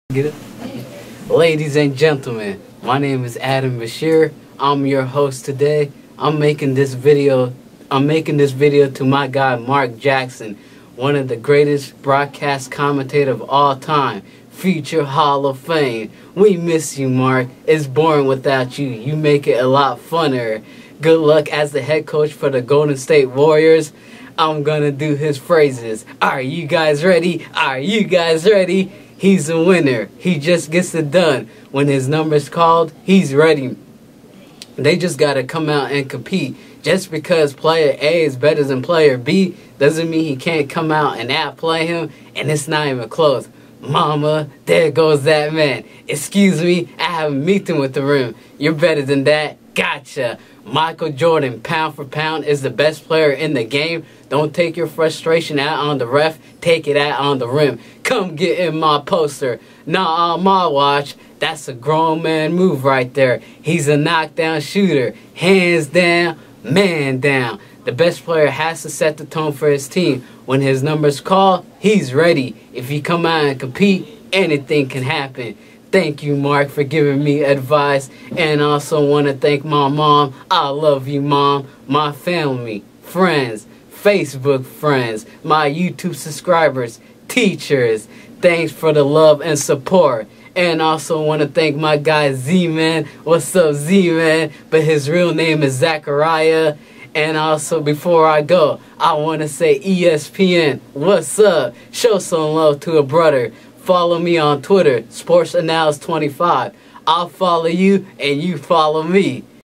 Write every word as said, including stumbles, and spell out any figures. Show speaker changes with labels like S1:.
S1: Get it? Ladies and gentlemen, my name is Adam Bashir. I'm your host today. I'm making this video. I'm making this video to my guy Mark Jackson, one of the greatest broadcast commentator of all time, future Hall of Fame. We miss you, Mark. It's boring without you. You make it a lot funner. Good luck as the head coach for the Golden State Warriors. I'm gonna do his phrases. Are you guys ready? Are you guys ready? He's a winner. He just gets it done. When his number's called, he's ready. They just got to come out and compete. Just because player A is better than player B doesn't mean he can't come out and outplay him, and it's not even close. Mama, there goes that man. Excuse me, I have a meeting with the room. You're better than that. Gotcha. Michael Jordan, pound for pound, is the best player in the game. Don't take your frustration out on the ref. Take it out on the rim. Come get in my poster. Not on my watch. That's a grown man move right there. He's a knockdown shooter. Hands down, man down. The best player has to set the tone for his team. When his number's called, he's ready. If you come out and compete, anything can happen. Thank you, Mark, for giving me advice. And I also want to thank my mom. I love you, Mom. My family, friends, Facebook friends, my YouTube subscribers, teachers. Thanks for the love and support. And also want to thank my guy Z-Man. What's up, Z-Man? But his real name is Zachariah. And also, before I go, I want to say E S P N, what's up? Show some love to a brother. Follow me on Twitter, Sports Analyst twenty-five. I'll follow you and you follow me.